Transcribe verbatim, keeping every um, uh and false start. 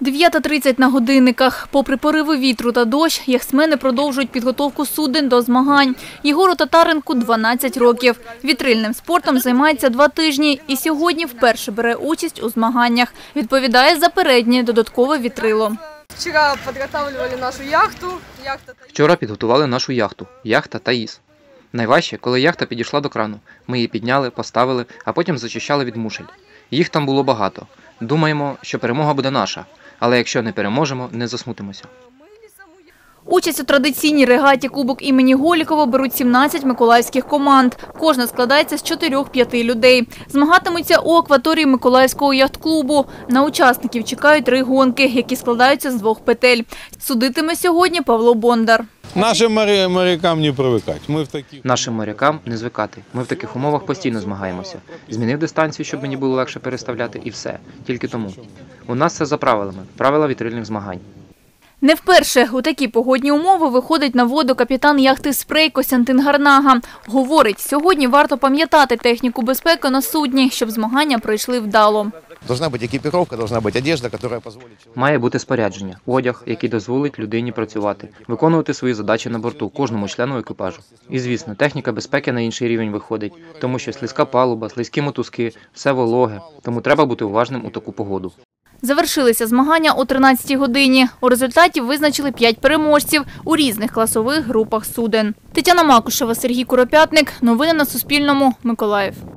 дев'ята тридцять на годинниках. Попри пориви вітру та дощ, яхтсмени продовжують підготовку суден до змагань. Єгору Татаренку – дванадцять років. Вітрильним спортом займається два тижні і сьогодні вперше бере участь у змаганнях. Відповідає за переднє додаткове вітрило. Вчора підготовлювали нашу яхту. Вчора підготували нашу яхту – яхта Таїс. Найважче, коли яхта підійшла до крану. Ми її підняли, поставили, а потім зачищали від мушель. Їх там було багато. Думаємо, що перемога буде наша. Але якщо не переможемо, не засмутимося. Участь у традиційній регаті «Кубок імені Голікова» беруть сімнадцять миколаївських команд. Кожна складається з чотирьох-п'яти людей. Змагатимуться у акваторії Миколаївського яхт-клубу. На учасників чекають три гонки, які складаються з двох петель. Судитиме сьогодні Павло Бондар. Нашим морякам не привикати. Ми в таких... Нашим морякам не звикати. Ми в таких умовах постійно змагаємося. Змінив дистанцію, щоб мені було легше переставляти, і все. Тільки тому. У нас все за правилами. Правила вітрильних змагань. Не вперше у такі погодні умови виходить на воду капітан яхти «Спрей» Костянтин Гарнага. Говорить, сьогодні варто пам'ятати техніку безпеки на судні, щоб змагання пройшли вдало. Должна бути екіпіровка, должна бути одежда, яка дозволить... Має бути спорядження, одяг, який дозволить людині працювати, виконувати свої задачі на борту, кожному члену екіпажу. І, звісно, техніка безпеки на інший рівень виходить, тому що слизька палуба, слизькі мотузки, все вологе, тому треба бути уважним у таку погоду. Завершилися змагання о тринадцятій годині. У результаті визначили п'ять переможців у різних класових групах суден. Тетяна Макушева, Сергій Куропятник. Новини на Суспільному. Миколаїв.